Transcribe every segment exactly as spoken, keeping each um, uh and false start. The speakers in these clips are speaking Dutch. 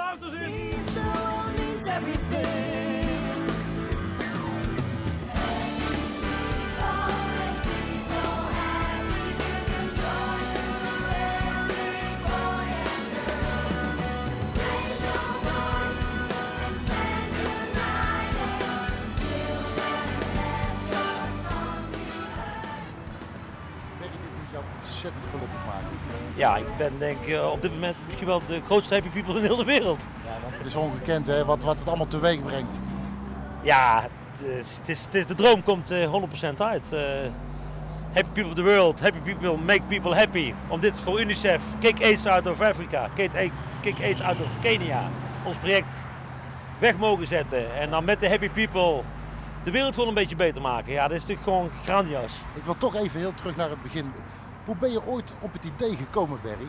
Applaus dus in! Ontzettend gelukkig maken. Ja, ik ben denk ik op dit moment misschien wel de grootste happy people in heel de wereld. Ja, het is ongekend hè, wat, wat het allemaal teweeg brengt. Ja, het is, het is, het is, de droom komt uh, honderd procent uit. Uh, happy people of the world, happy people make people happy. Om dit voor UNICEF, Kick AIDS out of Africa, Kick AIDS out of Kenia, ons project weg mogen zetten. En dan met de happy people de wereld gewoon een beetje beter maken. Ja, dat is natuurlijk gewoon grandioos. Ik wil toch even heel terug naar het begin. Hoe ben je ooit op het idee gekomen, Barry?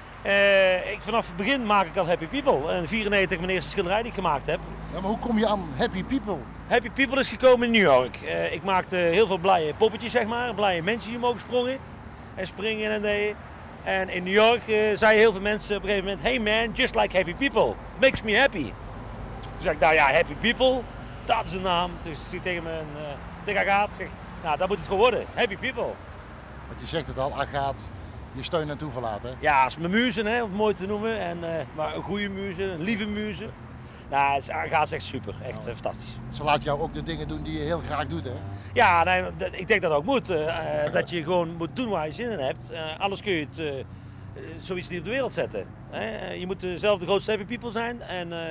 Uh, ik, vanaf het begin maak ik al happy people. In negentien vierennegentig mijn eerste schilderij die ik gemaakt heb. Ja, maar hoe kom je aan happy people? Happy people is gekomen in New York. Uh, ik maakte heel veel blije poppetjes, zeg maar. Blije mensen die omhoog sprongen en springen en deden. En in New York uh, zeiden heel veel mensen op een gegeven moment: hey man, just like happy people. Makes me happy. Toen zei ik, nou ja, happy people, dat is de naam. Dus ik tegen mijn uh, tegen Agaat, zeg, nou dat moet het gewoon worden. Happy people. Want je zegt het al, Agaat, je steun en toeverlaat hè? Ja, dat is mijn muze, hè, om het mooi te noemen. En, uh, maar een goede muze, een lieve muze. Nou, Agaat is echt super, echt uh, fantastisch. Ze laat jou ook de dingen doen die je heel graag doet hè? Ja, nee, ik denk dat ook moet. Uh, dat je gewoon moet doen waar je zin in hebt. Uh, anders kun je het, uh, zoiets niet op de wereld zetten. Hè? Je moet zelf de grootste happy people zijn. En uh,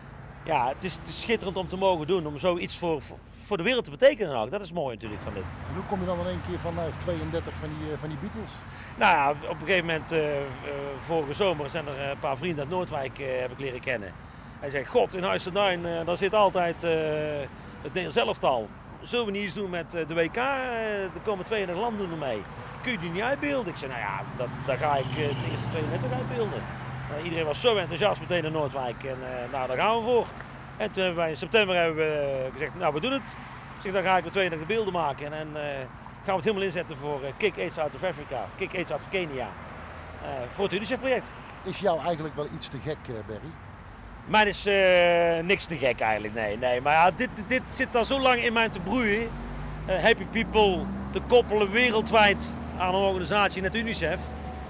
ja, het is, het is schitterend om te mogen doen, om zoiets voor, voor, voor de wereld te betekenen ook. Dat is mooi natuurlijk van dit. En hoe kom je dan in één keer van nou, tweeëndertig van die, uh, van die Beatles? Nou ja, op een gegeven moment, uh, uh, vorige zomer, zijn er een paar vrienden uit Noordwijk uh, heb ik leren kennen. Hij zei, god, in Huis te Duin, uh, daar zit altijd uh, het Nederlands elftal. Zullen we niet iets doen met de W K? Er komen tweeëndertig landen doen mee. Kun je die niet uitbeelden? Ik zei, nou ja, dat, daar ga ik de eerste tweeëndertig uitbeelden. Nou, iedereen was zo enthousiast meteen in Noordwijk. En uh, nou, daar gaan we voor. En toen hebben wij in september hebben we gezegd, nou we doen het. Ik zeg, dan ga ik met tweeëndertig beelden maken. En dan uh, gaan we het helemaal inzetten voor uh, Kick AIDS out of Africa. Kick AIDS out of Kenia. Uh, voor het UNICEF-project. Is jou eigenlijk wel iets te gek, uh, Barry? Mij is uh, niks te gek eigenlijk, nee. nee. Maar ja, dit, dit zit al zo lang in mij te broeien. Uh, happy people te koppelen wereldwijd aan een organisatie, net UNICEF.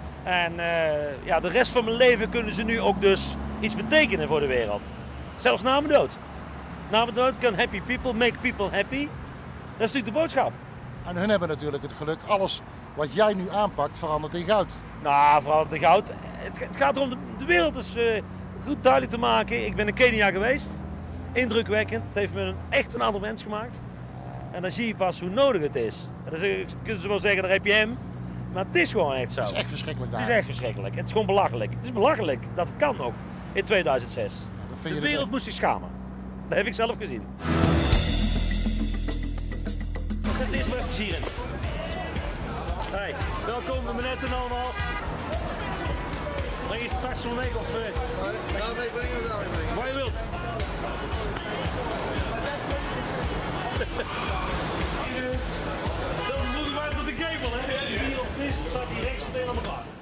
En uh, ja, de rest van mijn leven kunnen ze nu ook dus iets betekenen voor de wereld. Zelfs na mijn dood. Na mijn dood kan happy people make people happy. Dat is natuurlijk de boodschap. En hun hebben natuurlijk het geluk, alles wat jij nu aanpakt verandert in goud. Nou, verandert in goud. Het, het gaat erom, de, de wereld is uh, goed duidelijk te maken. Ik ben in Kenia geweest. Indrukwekkend. Het heeft me een, echt een ander mens gemaakt. En dan zie je pas hoe nodig het is. En dan kunnen ze wel zeggen, daar heb je hem. Maar het is gewoon echt zo. Het is echt verschrikkelijk daar. Het is echt verschrikkelijk. Het is gewoon belachelijk. Het is belachelijk dat het kan ook. In tweeduizend zes. Ja, de wereld dus moest zich schamen. Dat heb ik zelf gezien. Zet eerst maar even hier in. Hey, welkom bij Menet en allemaal. Breng je straks zo'n week of... Uh, ja, nee, breng hem daar mee. Waar je wilt. Dat is goed uit op de gevel, hè? Hier of vis staat die rechts meteen aan elkaar.